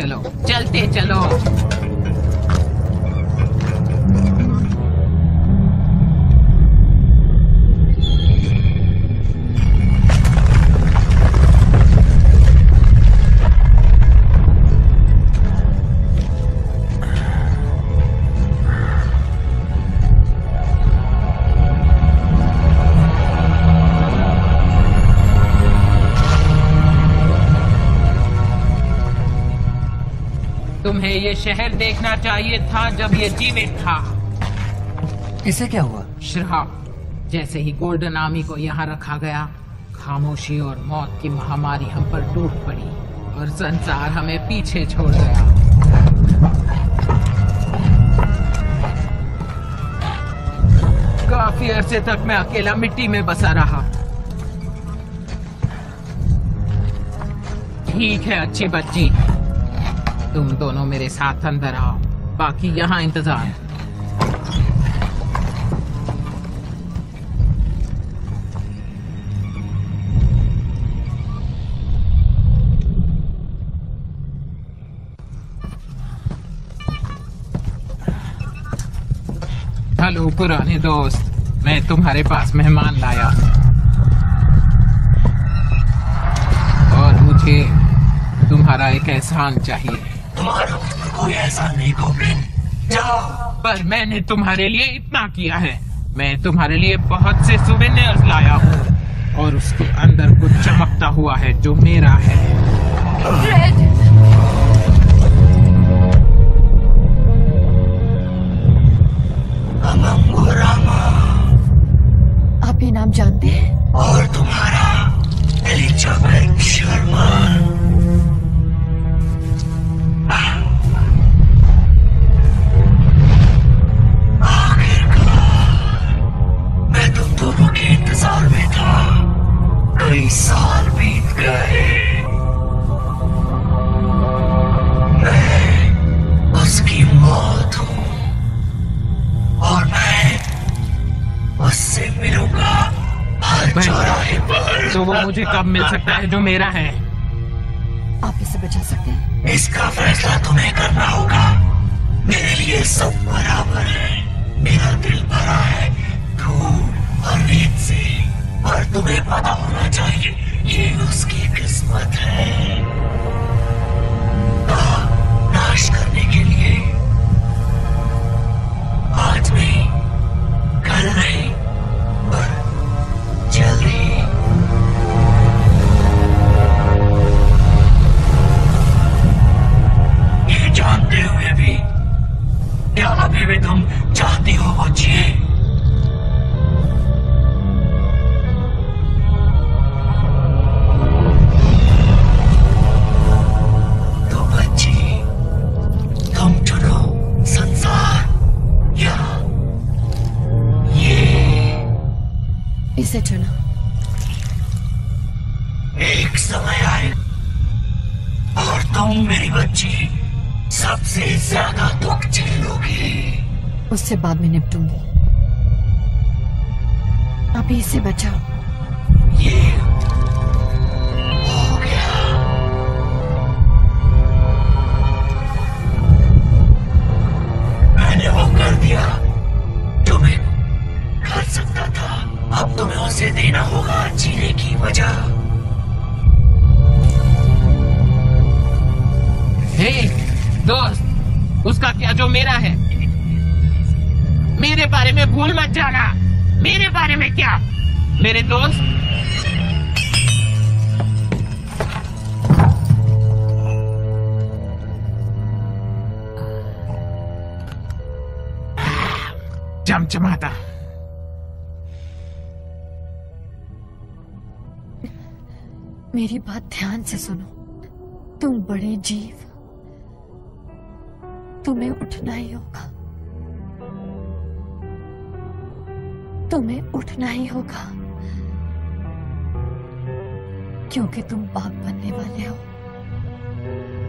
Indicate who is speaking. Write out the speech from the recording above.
Speaker 1: चलो, चलते चलो। तुम्हें ये शहर देखना चाहिए था जब ये जीवित था।
Speaker 2: इसे क्या हुआ?
Speaker 1: श्राप। जैसे ही गोल्डन आर्मी को यहाँ रखा गया, खामोशी और मौत की महामारी हम पर टूट पड़ी और संसार हमें पीछे छोड़ गया। काफी अरसे तक मैं अकेला मिट्टी में बसा रहा। ठीक है अच्छी बच्ची, तुम दोनों मेरे साथ अंदर आओ, बाकी यहाँ इंतजार। हेलो पुराने दोस्त, मैं तुम्हारे पास मेहमान लाया और मुझे तुम्हारा एक एहसान चाहिए।
Speaker 3: तुम्हारा कोई एहसान नहीं गोब्लिन, जाओ।
Speaker 1: पर मैंने तुम्हारे लिए इतना किया है। मैं तुम्हारे लिए बहुत से सुवेनियर्स लाया हूँ और उसके अंदर कुछ चमकता हुआ है जो मेरा है।
Speaker 4: फ्रेड!
Speaker 3: अमंगुरामा।
Speaker 4: आप ये नाम जानते हैं?
Speaker 3: और तुम्हारा एलिजाबेथ शर्मा। मैं तुम दोनों के इंतजार में था। कई साल बीत गए। मैं उसकी मौत हूँ और मैं उससे मिलूंगा हर चौराहे पर।
Speaker 1: तो वो मुझे कब मिल सकता है जो मेरा है?
Speaker 4: आप इसे बचा सकते हैं?
Speaker 3: इसका फैसला तुम्हें करना होगा। मेरे लिए सब बराबर है। मेरा दिल भरा है धूल और रेत से, पर तुम्हें पता होना चाहिए ये उसकी किस्मत है। नाश करने के लिए आज नहीं, कल नहीं, पर जल्दी। ये जानते हुए भी क्या अभी भी तुम चाहती हो वो जिए? तो बच्ची, तुम चुनो संसार या ये।
Speaker 4: इसे चुनो।
Speaker 3: एक समय आए और तुम मेरी बच्ची सबसे ज्यादा दुख झेलोगी।
Speaker 4: उससे बाद में निपटूंगी। अभी इसे बचाओ।
Speaker 3: ये हो गया। मैंने वो कर दिया जो मैं कर सकता था। अब तुम्हें उसे देना होगा जीने की वजह।
Speaker 1: हे दोस्त, उसका क्या जो मेरा है? मेरे बारे में भूल मत जाना। मेरे बारे में क्या, मेरे दोस्त? चमचमाता।
Speaker 4: मेरी बात ध्यान से सुनो। तुम बड़े जीव, तुम्हें उठना ही होगा। तुम्हें उठना ही होगा, क्योंकि तुम बाप बनने वाले हो।